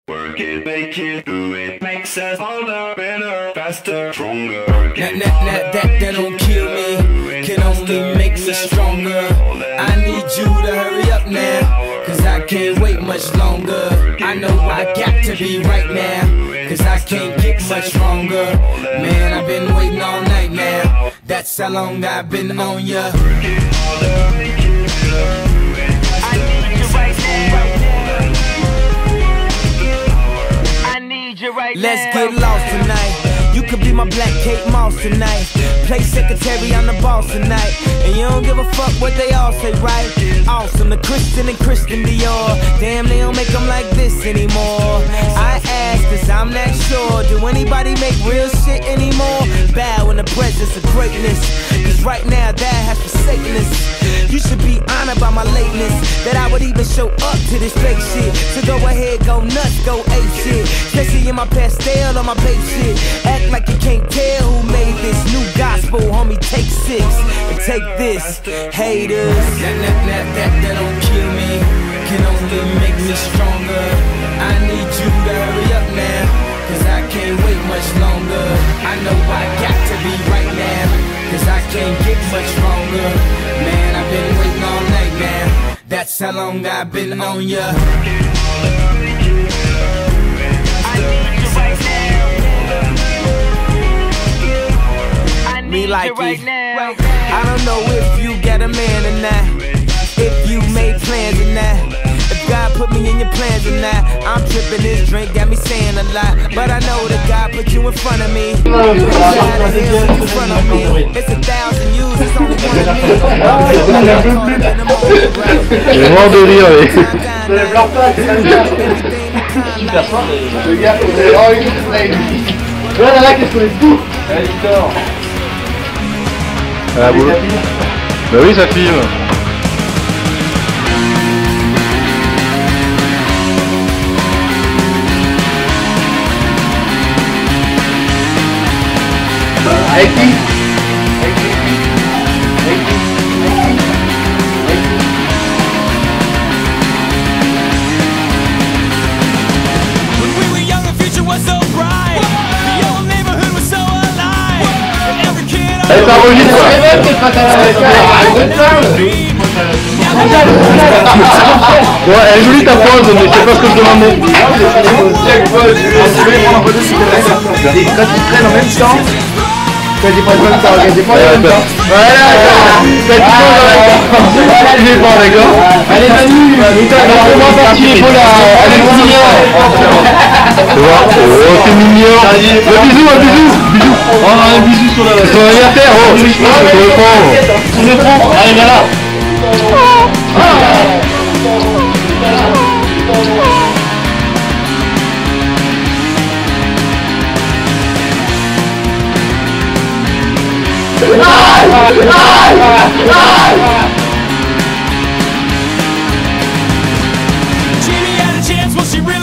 Work it, make it, do it, makes us harder, better, faster, stronger. That don't kill me, can only make me stronger. I need you to hurry up now, cause I can't wait much longer. I know I got to be right now, cause I can't get much stronger. Man, I've been waiting all night now, that's how long I've been on ya. Let's get lost tonight. You could be my black Kate Moss tonight. Play secretary, I'm the boss tonight. And you don't give a fuck what they all say, right? Awesome, the Christian and Christian Dior. Damn, they don't make them like this anymore. I ask, cause I'm not sure. Do anybody make real shit anymore? Bow in the presence of greatness, cause right now that has forsaken us. You should be honored by my lateness, that I would even show up to this fake shit. So go ahead, go nuts, go ape shit. Especially in my pastel on my babe shit. Act like you can't tell who made this new gospel, homie. Take 6 and take this, haters. That don't kill me, can only make me stronger. I need you to hurry up now, cause I can't wait much longer. I know I got to be right now, cause I can't get much stronger. Man, I've been waiting all night now, that's how long I've been on ya. Me like it right now. I don't know if you got a man or not, if you made plans or not, if God put me in your plans or not. I'm tripping, this drink got me saying a lot, but I know that God put you in front of me. In front of me. It's 1,000 years, it's only one of me. Il est mort de rire, oui. Je ne pleure pas, c'est comme ça. Super soir. Le gars, vous avez envie de play. Voilà, là, qu'est-ce qu'on est fou. Allez, Victor. Ah bon. Bah oui, ça filme. Avec qui? Allez, ça enregistre. Bon, elle est jolie ta pause, mais c'est pas ce que je demandais. Quand ils prennent en même temps, quand ils prennent en même temps, quand ils prennent en même temps. Voilà, quand tu poses en même temps. Il est bon, d'accord. Allez, Manu, on va partir pour la... Allez, tu vois, oh, c'est mignon. Un bisou, un bisou. Bisou. Oh, un bisou sur la... Sur l'anniversaire, oh. Sur le front. Sur le front. Allez, viens là. Jamie had a chance, well she really